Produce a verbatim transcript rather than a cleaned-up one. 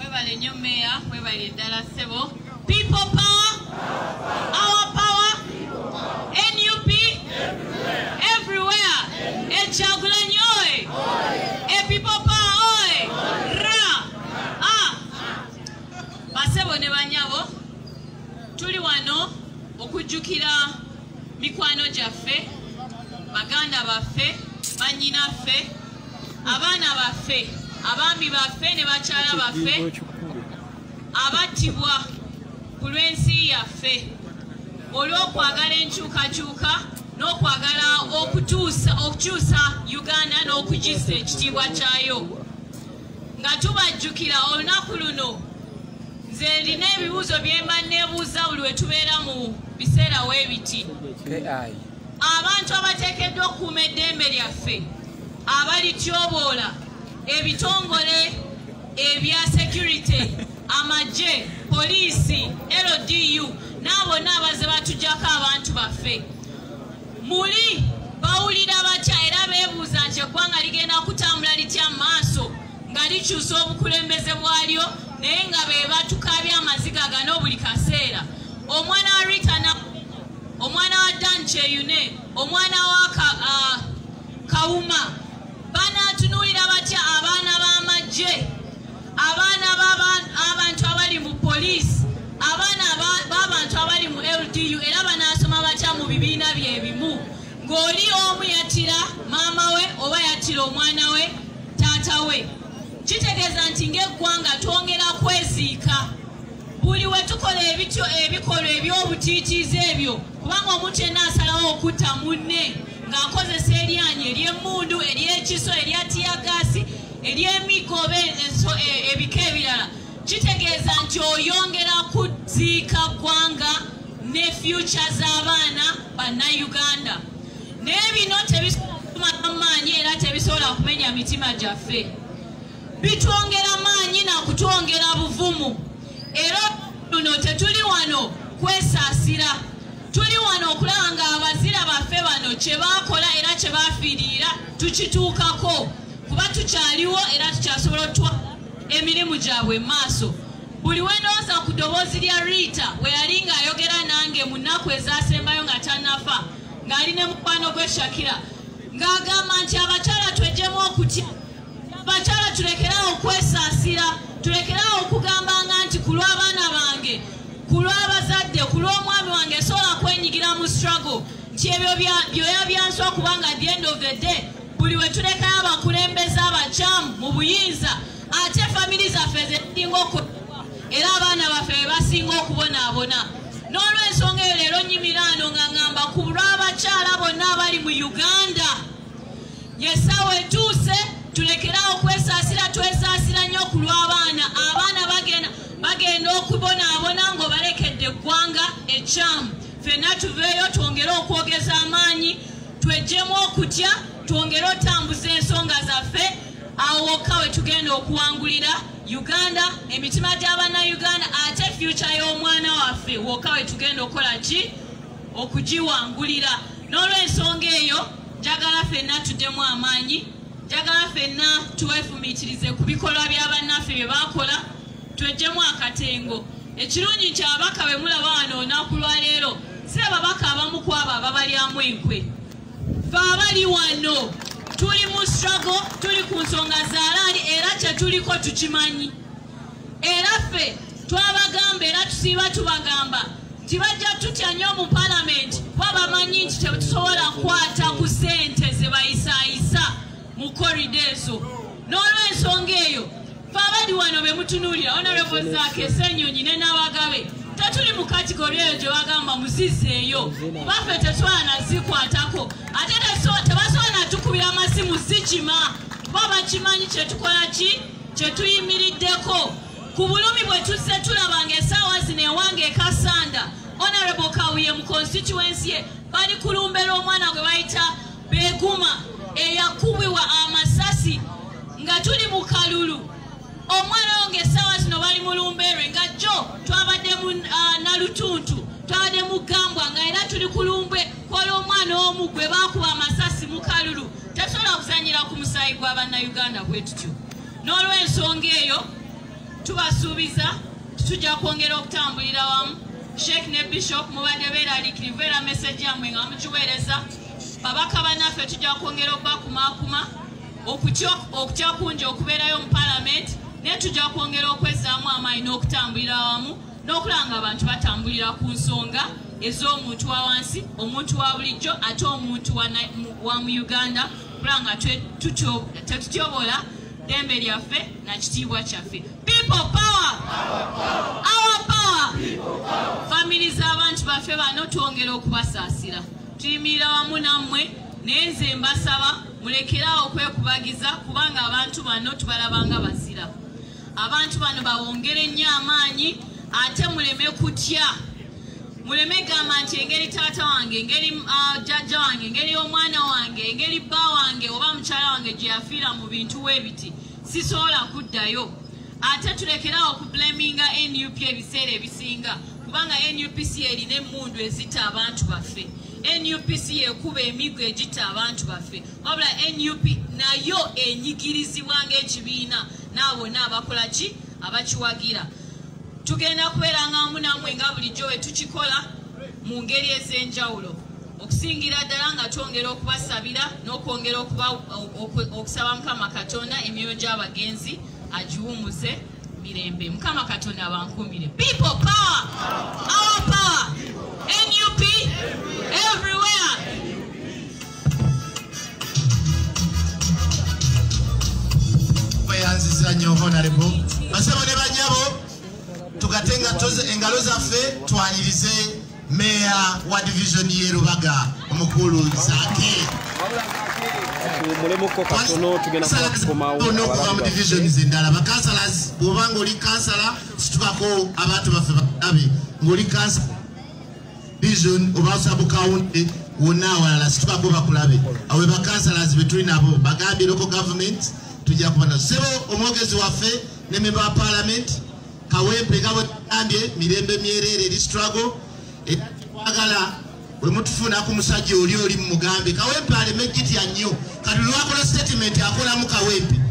Webale nnyo Meya, webale ddala ssebo. People power, our power, N U P, everywhere. Ekyagulanyi oye, e people power oye, ra, ah. Basebo ne banyabo, tuli wano okujjukira mikwano gyaffe, baganda baffe, bannyinaffe, abaana baffe, abaami baffe ne bakyala baffe abattibwa ku lw'ensi yaffe olw'okwagala enkyukakyuka n'okwagala okutuusa okukyusa Uganda n'okugisa ekitiibwa kyayo. Nga tubajjukira olunaku luno, nze ndina ebibuuzo bye mba neebuuza buli we tubeera mu biseera weebiti. Abantu abateekeddwa okukuuma eddembe lyaffe, abalityoboola, ebitongole ebya security, amagye, poliisi, L D U, n'abo n'abaze batujjako abantu baffe. Muli bawulira batya era beebuuza nti eggwanga ligenda kutambula litya maaso nga likyusa obukulembeze bwalyo naye nga be batukabya amaziga gano buli kaseera. Omwana wa Rita na omwana wa Dan Cheyune, omwana wa ka, uh, Kawuma banatunuulira batya abaana b'amagye, abaana b'abantu abali mu poliisi, abaana b'abantu abali mu L D U era banaasoma batya mu bibiina bye bimu ng'oli omu yattira maama we oba yattira omwana we taata we. Kitegeeza nti ng'eggwanga twongera kweziika buli we tukola ebityo ebikolwa eby'obutiitiizi ebyo, kubanga omuntu yenna asalawo okutta munne ng'akozesa eryanyi ery'emmundu, ery'ekiso, erya tiyagaasi, ery'emiko oba ebika ebirala. Kitegeeza nti oyongera kuziika ggwanga ne future z'abaana bannayuganda. Naye bino tebisobola kutumala maanyi era tebisobola kumenya mitima gyaffe. Bitwongera maanyi na kutwongera buvumu. Era luno tetuli wano kwesaasira. Tuli wano okulaba nga abazira baffe bano kye baakola era kye baafiirira tukituukako. Kuba tukyaliwo era tukyasobola otwala emirimu gyabwe maaso. Buli we ndowooza ku ddoboozi lya Rita we yali ng'ayogera nange mu nnaku ezaasembayo nga tannafa, ng'ali ne mukwano gwe Shakira, ng'agamba nti abakyala twejjemu okutya, abakyala tulekeraawo okwesaasira, tulekeraawo okugambanga nti ku lw'abaana bange, ku lw'abazadde, ku lw'omwami wange sobola kwenyigira mu struggle, nti ebyo byoya byanswa kubanga at the end of the day buli we tulekayo abakulembeze abakyamu mu buyinza ate famiri zaffe zezinga okuwa era abaana baffe be basinga okubonaabona. N'olw'ensonga eyo leero nnyimiraano nga ngamba ku lw'abakyala bonna abali mu Uganda, yessaawa etuuse tulekeraawo okwesaasira, twesaasira nnyo ku lw'abaana. Abaana bagenda bagenda okubonaabona ng'obalekedde eggwanga ekyamu. Ffenna tuveeyo twongere okwogeza amaanyi, twejjemu okutya, twongere otambuza ensonga zaffe, awo wokka we tugenda okuwangulira Uganda, emitima gy'Abannayuganda, ate future y'omwana waffe wokka we tugenda okukola ki? Okugiwangulira. N'olw'ensonga eyo njagala ffenna tuddemu amaanyi, njagala ffenna twefumiitirize ku bikolwa bya bannaffe bye baakola, twejjemu akatengo. Ekirungi nti ababaka be mulaba wano olunaku lwa leero si ababaka abamu ku abo ababalyamu enkwe. Ffe abali wano tuli mu struggle, tuli ku nsonga zaalaali era kye tuliko tukimanyi. Era ffe twabagamba era tusiiba tubagamba nti bajja tutya nnyo mu palamenti kuba bamanyi nti tetusobola kukwata ku ssente ze bayisaayisa mu korido ezo. N'olw'ensonga eyo ffe abali wano be mutunuulira Honorable Zaake Ssenyonyi ne Nabagabe tetuli mu kategori eyo gye bagamba muzizzeeyo, baffe tetusobola nazikwatako ate tebasobola natukubira amasimu zikima kuba bakimanyi kye tukola ki, kye tuyimiriddeko. Ku bulumi bwe tuzze tulaba ng'essaawa zino ewange e Kasanda Honorable Kawiye mu constituency ye bali kulumbera omwana gwe bayita Beguma eyakubibwa amasasi nga tuli mu kalulu. Omwana wange essaawa zino bali mu Lumberwe nga jjo twabadde mu uh, Nalutuntu, twabadde mu Gambwa nga era tuli ku Lumbwe kwali omwana omu gwe baakuba amasasi mu kalulu. Tetusobola kuzanyira ku musaayi gw'Abannayuganda bwe tutyo. N'olw'ensonga eyo tubasuubiza tujja kwongera okutambulira wamu. Sheikh ne Bishop mubadde beeraliikirivu era message yammwe nga mukiweereza. Babaka bannaffe tujja kwongera okubakumaakuma okutya kungi okubeerayo mu Parliament, naye tujja kwongera okwezzaamu amaanyi n'okutambulira wamu n'okulaba nga abantu batambulira ku nsonga ez'omuntu wa wansi, omuntu wa bulijjo ate omuntu wa mu Uganda, okulaba nga tetutyobola ddembe lyaffe na kitiibwa kyaffe. People power! Our power! Family z'abantu baffe bano twongera okubasaasira. Tuyimirira wamu nammwe naye nze mbasaba mulekerawo okwekubagiza kubanga abantu bano tubalabanga bazira. Abantu bano bawongere nnyo amaanyi ate muleme kutya. Muleme gamba nti engeri taata wange, engeri jjajja wange, engeri omwana wange, engeri bba wange oba mukyala wange gye yafiira mu bintu weebiti sisobola kuddayo. Ate tulekerawo okublaminga N U P ebiseera ebisinga kubanga N U P C erina emmundu ezitta abantu baffe. N U P C ekuba emiggo egitta abantu baffe. Wabula N U P nayo enyigirizibwa ng'ekibiina n'abonna abakola ki abakiwagira. Tugenda kubeera nga wamu nammwe nga bulijjo bwe tukikola mu ngeri ez'enjawulo. Okusingira ddala nga twongera okubasabira n'okwongera okusaba Mukama Katonda emyoyo gy'abagenzi agiwumuze mirembe. Mukama Katonda abankumire. People power! Our power! N U P everywhere! Mweyanziza nnyo honorable. Basebo ne banyabo tugatenga toze engalo zaffe twanirize Meya wa division ye Rubaga omukulu zake. Mulemuko katono tugenda kukomawo okuva mu division zendala bakansalazi bw'obanga oli kansala situkako abantu baffe bakabe ng'oli kansala division oba sub county wonna awalala situkako bakulabe awe bakansalazi be tuli nabo bagambye local government tujja kuba nazo. Sebo omwogezi waffe ne member wa parliament Kawempe nga bwegambye mirembe myerere eri struggle twagala bwe mutufuna ku musajja oli oli mu mugambe Kawempe aleme gitya nnyo kati lwakola statement akolamu Kawempe